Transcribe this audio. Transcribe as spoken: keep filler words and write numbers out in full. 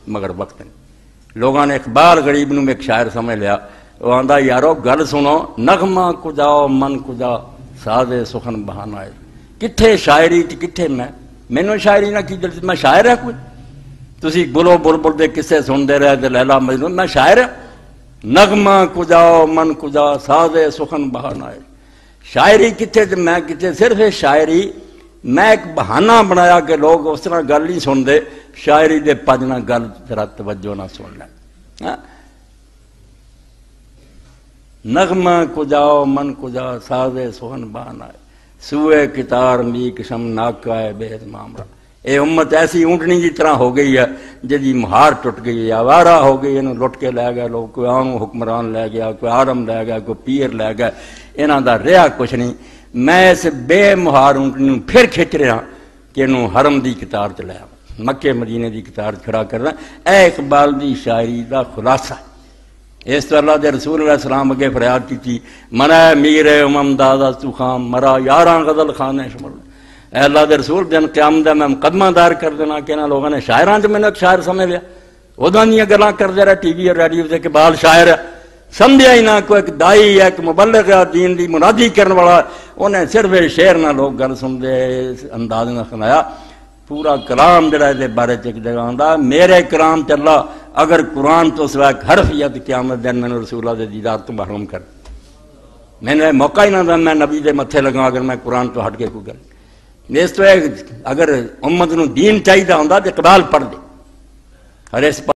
مگر وقت نہیں. لوگوں نے اقبال غریب نو ایک شاعر سمجھ لیا. وہ آندا یارو گل سنو نغمہ کجاؤ من کجا ساز سخن بہانا ہے. کتھے شاعری کتھے میں مینوں شاعری نہ کی دل میں شاعر ہے کوئی. تسی بلو بلبل دے قصے سنتے رہے تے لیلا مجنون میں شاعر ہوں. نغمہ کجاؤ من کجا ساز سخن بہانا ہے. شاعری کتھے تے میں کتھے. صرف شاعری میں ایک بہانہ بنایا کہ لوگ اس طرح گل نہیں سن دے. شاعری دے پجنا گل ذرا توجہ نہ سن لیں. نغمہ کجاؤ من کجا ساز سخن بہانا ہے. سوئے کتار می کشم ناکا ہے بے معامرہ. اے امت ایسی اونٹنی کی طرح ہو گئی ہے جی مہار ٹوٹ گئی ہے. آوارہ ہو گئی. انہوں لٹ کے لے گئے لوگ. کوئی آنو حکمران لے گیا, کوئی آرم لے گیا, کوئی پیر لے گیا. انہوں دا رہا کچھ نہیں. میں اس بے مہار اونٹنی پھر کھچ رہا کہ انہوں حرم دی کتار چ لیا مکے مدینے دی کتار کھڑا کرنا. اے اقبال دی شاعری دا خلاصہ. اس تو اللہ دے رسول علیہ السلام اگے فریاد کی تھی منع میر امم دادا تو خام مرا یاراں غزل خانے شمر. اے اللہ دے رسول دن قیامت دا میں مقدمہ دار کر دینا کہ انہاں لوگوں نے شاعراں تے میں ایک شاعر سمجھ لیا. اوداں دیاں گلاں کردے رہے ٹی وی اور ریڈیو تے کہ بال شاعر ہے. سمجھا ہی نہ کوئی ایک دائی ہے ایک مبلغ ہے دین دی منادی کرن والا. انہیں صرف شعر نہ لوگ گل سن دے انداز نہ سنایا. پورا کلام جڑا دے بارے چ ایک جگہ آندا میرے کلام تے اللہ اگر قرآن تو سوا ایک حرف یا قیامت دن میں رسول اللہ دے دیدار تو محروم کر. میں نے موقع ہی نہ دا میں نبی دے متھے لگا اگر میں قرآن تو ہٹ کے کوئی گل. اس تو اگر امت نو دین چاہیے ہوندا تے اقبال پڑھ دے. ہر اس